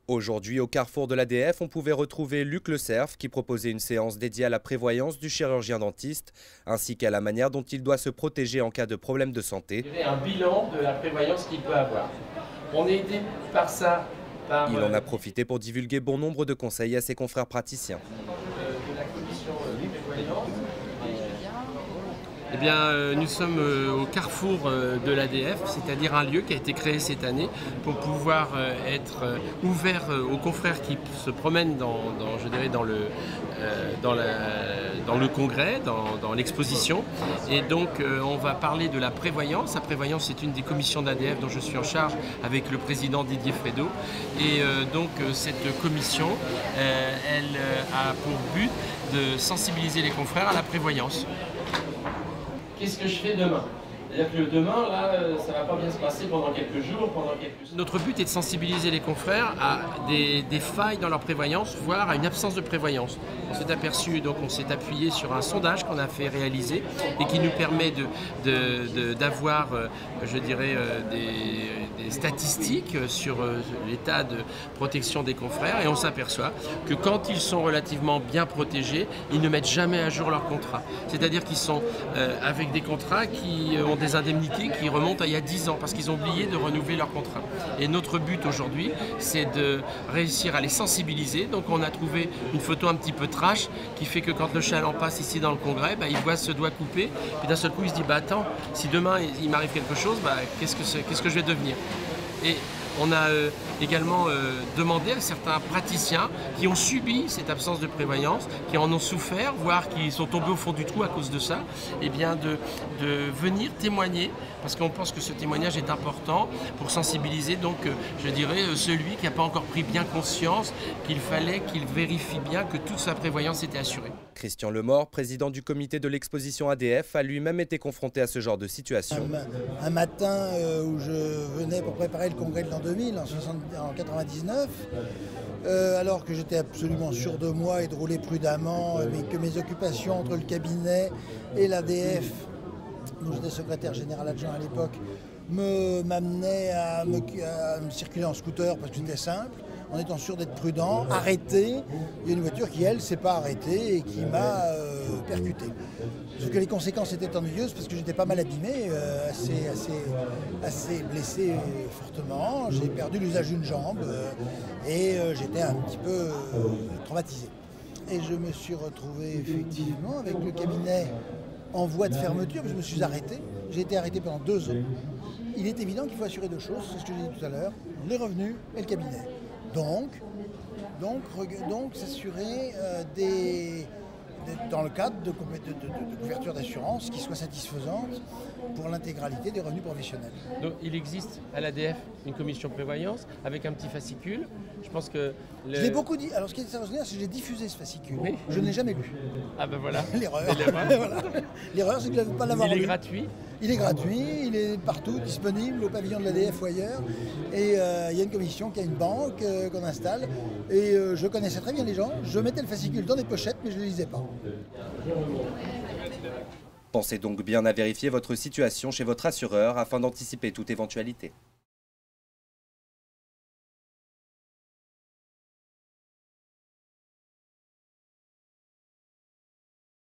Aujourd'hui, au carrefour de l'ADF, on pouvait retrouver Luc Le Cerf qui proposait une séance dédiée à la prévoyance du chirurgien-dentiste, ainsi qu'à la manière dont il doit se protéger en cas de problème de santé. Un bilan de la prévoyance qu'il peut avoir. On est aidé par ça. Il en a profité pour divulguer bon nombre de conseils à ses confrères praticiens. De la commission prévoyance. Eh bien, nous sommes au carrefour de l'ADF, c'est-à-dire un lieu qui a été créé cette année pour pouvoir être ouvert aux confrères qui se promènent dans le congrès, dans l'exposition. Et donc, on va parler de la prévoyance. La prévoyance, c'est une des commissions d'ADF dont je suis en charge avec le président Didier Fredo. Et donc, cette commission, elle a pour but de sensibiliser les confrères à la prévoyance. Qu'est-ce que je fais demain? C'est-à-dire que demain, là, ça ne va pas bien se passer pendant quelques jours, pendant quelques semaines. Notre but est de sensibiliser les confrères à des failles dans leur prévoyance, voire à une absence de prévoyance. On s'est aperçu, donc on s'est appuyé sur un sondage qu'on a fait réaliser et qui nous permet d'avoir, je dirais, des statistiques sur l'état de protection des confrères, et on s'aperçoit que quand ils sont relativement bien protégés, ils ne mettent jamais à jour leur contrat. C'est-à-dire qu'ils sont avec des contrats qui ont des indemnités qui remontent à il y a 10 ans parce qu'ils ont oublié de renouveler leur contrat. Et notre but aujourd'hui, c'est de réussir à les sensibiliser. Donc on a trouvé une photo un petit peu trash qui fait que quand le chaland passe ici dans le congrès, il voit ce doigt coupé, puis d'un seul coup il se dit attends, si demain il m'arrive quelque chose, qu'est-ce que je vais devenir? Et on a également demandé à certains praticiens qui ont subi cette absence de prévoyance, qui en ont souffert, voire qui sont tombés au fond du trou à cause de ça, eh bien de venir témoigner, parce qu'on pense que ce témoignage est important pour sensibiliser, donc je dirais celui qui n'a pas encore pris bien conscience qu'il fallait qu'il vérifie bien que toute sa prévoyance était assurée. Christian Lemort, président du comité de l'exposition ADF, a lui-même été confronté à ce genre de situation. Un matin où je venais pour préparer le congrès de l'an 2000, en 99, alors que j'étais absolument sûr de moi et de rouler prudemment, mais que mes occupations entre le cabinet et l'ADF, dont j'étais secrétaire général adjoint à l'époque, m'amenaient à me circuler en scooter parce que c'était simple, en étant sûr d'être prudent, arrêté. Il y a une voiture qui, elle, ne s'est pas arrêtée et qui m'a percuté. Sauf que les conséquences étaient ennuyeuses parce que j'étais pas mal abîmé, assez blessé fortement. J'ai perdu l'usage d'une jambe et j'étais un petit peu traumatisé. Et je me suis retrouvé effectivement avec le cabinet en voie de fermeture, je me suis arrêté. J'ai été arrêté pendant 2 ans. Il est évident qu'il faut assurer 2 choses, c'est ce que j'ai dit tout à l'heure, les revenus et le cabinet. Donc s'assurer dans le cadre de couverture d'assurance qui soit satisfaisante pour l'intégralité des revenus professionnels. Donc il existe à l'ADF une commission prévoyance avec un petit fascicule. Je pense que... Je l'ai beaucoup dit. Alors ce qui est extraordinaire, c'est que j'ai diffusé ce fascicule. Oui. Je ne l'ai jamais lu. Ah ben voilà. L'erreur. Voilà. L'erreur, c'est que je ne vais pas l'avoir lu. Il est gratuit. Il est gratuit, il est partout, disponible au pavillon de l'ADF ou ailleurs. Et il y a une commission qui a une banque qu'on installe. Et je connaissais très bien les gens. Je mettais le fascicule dans des pochettes, mais je ne les lisais pas. Pensez donc bien à vérifier votre situation chez votre assureur afin d'anticiper toute éventualité.